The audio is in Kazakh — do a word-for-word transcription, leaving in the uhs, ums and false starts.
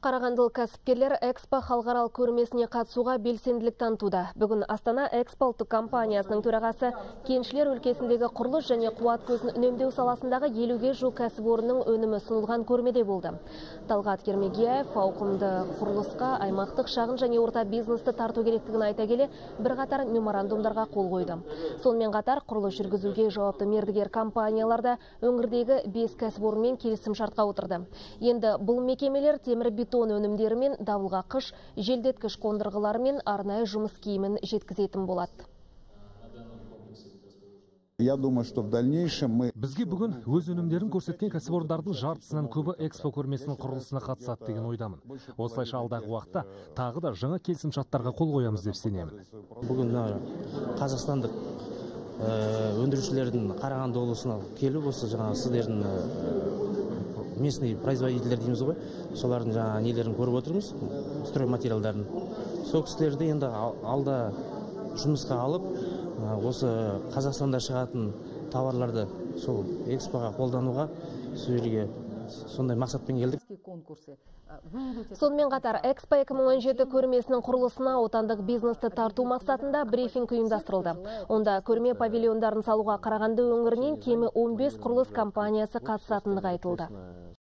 Қарағандылық кәсіпкерлер Экспо халықаралық көрмесіне қатысуға белсенділік танытуда. Бүгін Астана Экспо ұлттық компаниясының төрағасы кеншілер өлкесіндегі құрылыс және қуат көзін үнемдеу саласындағы елуге жуық кәсіпорынның өнімі ұсынылған көрмеде болды. Талғат Кермегияев ауқымды құрылысқа аймақтық шағын және орта бизнесті тарту керектігін айта келе, бірқатар меморандумдарға қол қойды. Сонымен қатар құрылыс жүргізуге жауапты мердігер компанияларда өңірдегі бес кәсіпорынмен келісім шартқа отырды. Енді бұл мекемелер темір бетон өнімдері мен дабылғаққыш, желдеткіш қондырғылары мен арнайы жұмыс киімін жеткізетін болады. Я думаю, что в дальнейшем мы... Бізге бүгін өз өнімдерін көрсеткен кәсіпорындардың жартысынан көбі Экспо көрмесінің құрылысына қатысады деген ойдамын. Осылайша алдағы уақытта тағы да жаңа келісімшарттарға қол қоямыз деп сенемін. Бүгін қазақстандық өндірушілердің Қарағанды облысына келіп, осы жаңа сіздердің местный производителер дейміз ғой, солардың жаңа нелерін көріп отырмыз, строй материалдарын. Сол кісілерді енді алда жұмысқа алып, осы Қазақстанда шығатын товарларды сол экспоға қолдануға сөйлеуге сондай мақсатпен келдік. Сонымен қатар Экспо екі мың он жеті көрмесінің құрылысына отандық бизнесті тарту мақсатында брифинг ұйымдастырылды. Онда көрме павильондарын салуға Қарағанды өңірінен кемі он бес құрылыс компаниясы қатысатындығы айтылды.